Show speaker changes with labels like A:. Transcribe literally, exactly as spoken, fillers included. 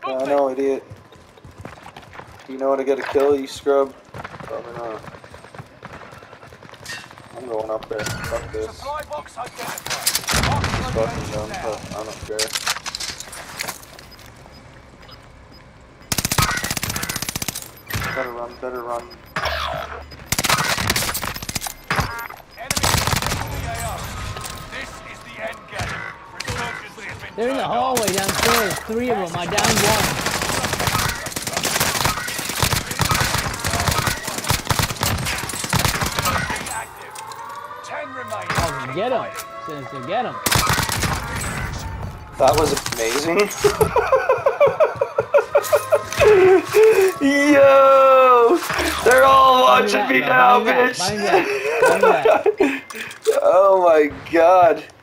A: I know, idiot. Do you know how to get a kill, you scrub? Probably not. I'm going up there. Fuck this.
B: Supply box identified.
A: It's fucking dumb, but I don't care. Better run, better run.
C: They're in the hallway downstairs. Three of them. I downed one. Oh, get him. Says to get him.
A: That was amazing. Yo! They're all watching me now, bitch! Oh my god.